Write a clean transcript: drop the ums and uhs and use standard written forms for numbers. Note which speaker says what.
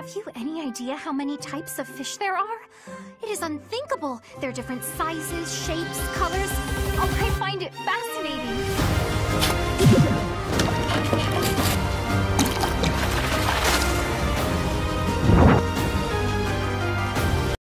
Speaker 1: Have you any idea how many types of fish there are? It is unthinkable. They're different sizes, shapes, colors. Oh, I find it fascinating.